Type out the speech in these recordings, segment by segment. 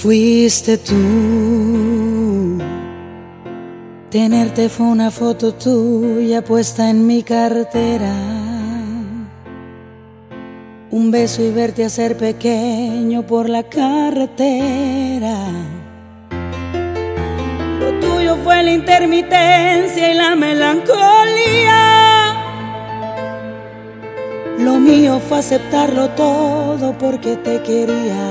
Fuiste tú. Tenerte fue una foto tuya puesta en mi cartera. Un beso y verte hacer pequeño por la carretera. Lo tuyo fue la intermitencia y la melancolía. Lo mío fue aceptarlo todo porque te quería.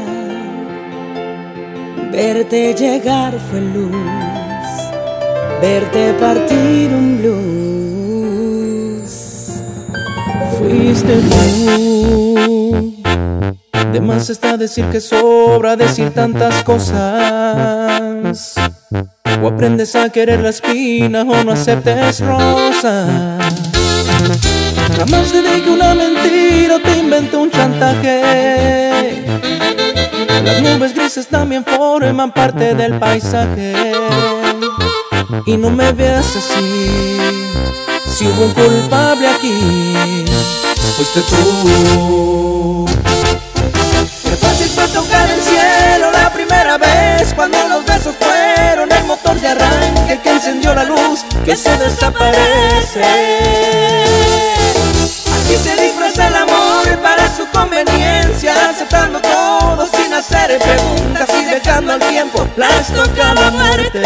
Verte llegar fue luz, verte partir un blues. Fuiste tú. De más está decir que sobra decir tantas cosas. O aprendes a querer la espina o no aceptes rosas. Jamás te dije una mentira o te inventé un chantaje. Las nubes grises también forman parte del paisaje. Y no me veas así. Si hubo un culpable aquí, fuiste tú. Qué fácil fue tocar el cielo la primera vez, cuando los besos fueron el motor de arranque que encendió la luz que se desaparece. Así se disfraza el amor para su conveniencia, aceptando todo sin hacer preguntas y dejando al tiempo la estocada muerte.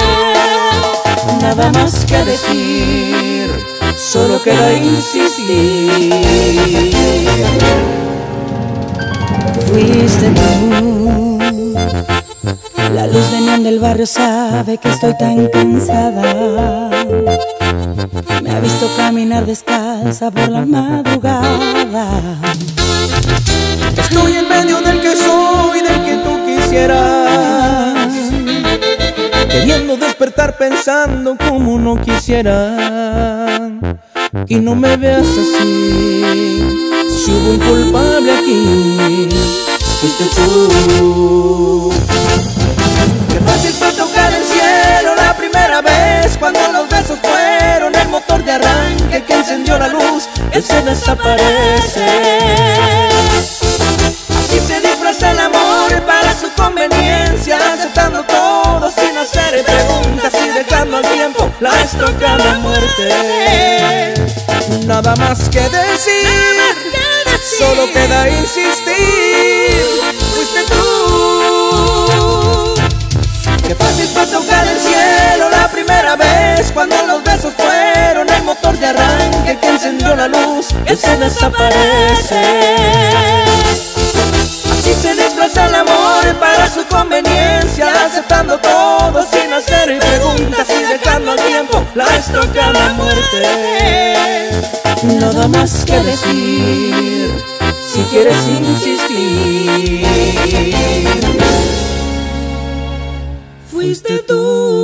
Nada más que decir, solo queda insistir. Fuiste tú. La luz de neón del barrio sabe que estoy tan cansada. Me ha visto caminar descalza por la madrugada. Estoy en medio del que soy, del que tú quisieras, queriendo despertar pensando como no quisiera. Y no me veas así. Si hubo un culpable aquí, fuiste tú. Qué fácil fue tocar el cielo la primera vez, cuando los besos fueron el motor de arranque que encendió la luz que se desaparece. Así se disfraza el amor para su conveniencia, aceptando todo sin hacer preguntas y dejando al tiempo la estocada muerte. Nada más que decir, solo queda insistir. Fuiste tú. Qué fácil fue tocar el cielo la primera vez, cuando los besos fueron el motor de arranque que encendió la luz que se desaparece. Así se disfraza el amor para su conveniencia, aceptando todo sin hacer preguntas y dejando al tiempo la estocada muerte. Nada más que decir, si quieres insistir. Fuiste tú.